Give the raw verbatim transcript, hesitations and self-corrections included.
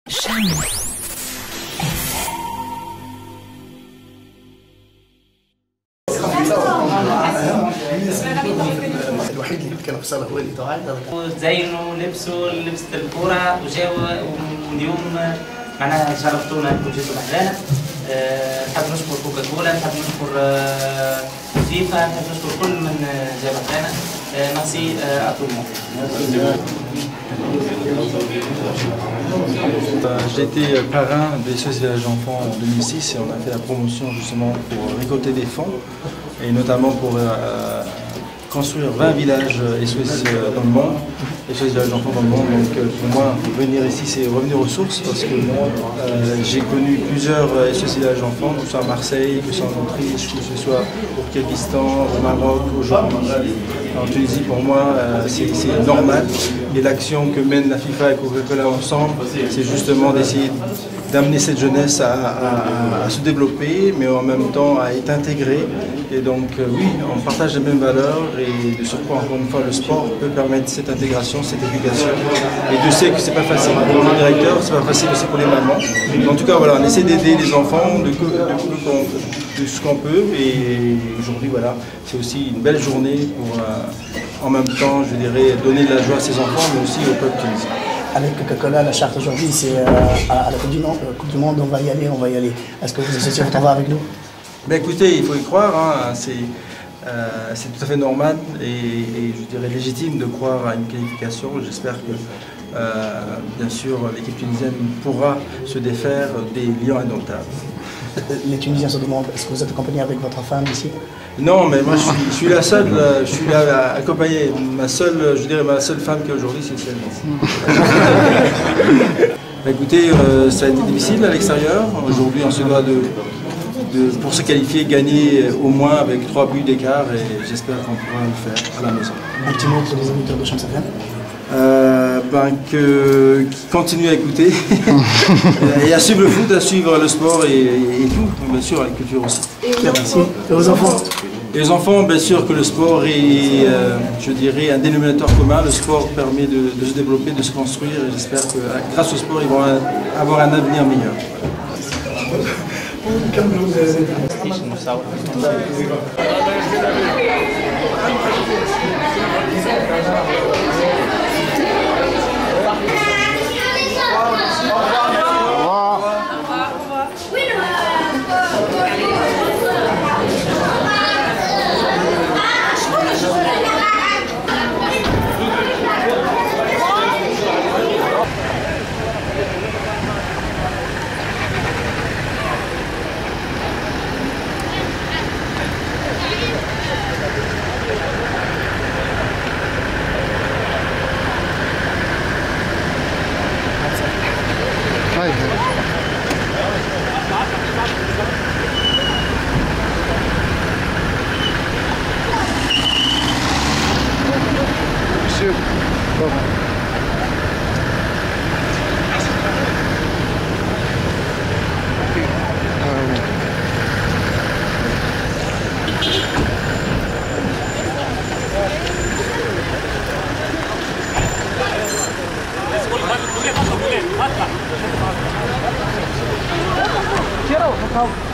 الوحيد اللي كان في الصاله هو اللي طلع زينوا لبسوا لبس الكوره وجاوا واليوم معناها شرفتونا انكم جيتوا لحدانا. نحب نشكر كوكا كولا، نحب نشكر فيفا، نحب نشكر كل من جاب لحدانا. ميرسي à tout le monde. J'ai été parrain des S O S Village Enfants en deux mille six et on a fait la promotion justement pour récolter des fonds et notamment pour euh, construire vingt villages S O S dans le monde, S O S Village Enfants dans le monde. Donc pour moi, venir ici, c'est revenir aux sources parce que euh, j'ai connu plusieurs S O S Village Enfants, que ce soit à Marseille, que ce soit en Autriche, que ce soit au Kyrgyzstan, au Maroc, aujourd'hui. En Tunisie, pour moi, euh, c'est normal. Et l'action que mène la FIFA et Coca-Cola ensemble, c'est justement d'essayer d'amener cette jeunesse à, à, à se développer, mais en même temps à être intégrée. Et donc, euh, oui, on partage les mêmes valeurs et de surcroît, encore une fois, le sport peut permettre cette intégration, cette éducation. Et Dieu sait que c'est pas facile pour le directeur, c'est pas facile aussi pour les mamans. Mais en tout cas, voilà, on essaie d'aider les enfants de, de, de, de ce qu'on peut. Et aujourd'hui, voilà, c'est aussi une belle journée pour, euh, en même temps, je dirais, donner de la joie à ses enfants, mais aussi au peuple tunisien. Avec Coca-Cola, la charte aujourd'hui, c'est euh, à la coupe du, coupe du Monde, on va y aller, on va y aller. Est-ce que vous associez votre envoi avec nous? Ben écoutez, il faut y croire, hein. C'est euh, tout à fait normal et, et je dirais légitime de croire à une qualification. J'espère que, euh, bien sûr, l'équipe tunisienne pourra se défaire des lions indomptables. Les Tunisiens se demandent, est-ce que vous êtes accompagné avec votre femme ici? Non, mais moi je suis, je suis la seule, je suis là accompagné. Ma seule, je dirais ma seule femme qui aujourd'hui, c'est celle-ci. Ben écoutez, euh, ça a été difficile à l'extérieur. Aujourd'hui, on se doit de, de, pour se qualifier, gagner au moins avec trois buts d'écart et j'espère qu'on pourra le faire à la maison. Un petit mot pour les auditeurs de Chams F M. Euh, ben que continuer à écouter et à suivre le foot, à suivre le sport et, et, et tout, bien sûr, la culture aussi. Merci. Et aux enfants? Et les enfants, bien sûr que le sport est, euh, je dirais, un dénominateur commun. Le sport permet de, de se développer, de se construire et j'espère que grâce au sport, ils vont avoir un avenir meilleur. Monsieur, bon. Quiero, por favor.